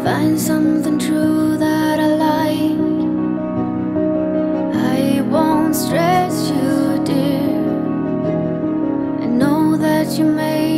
Find something true that I like. I won't stress you, dear. I know that you made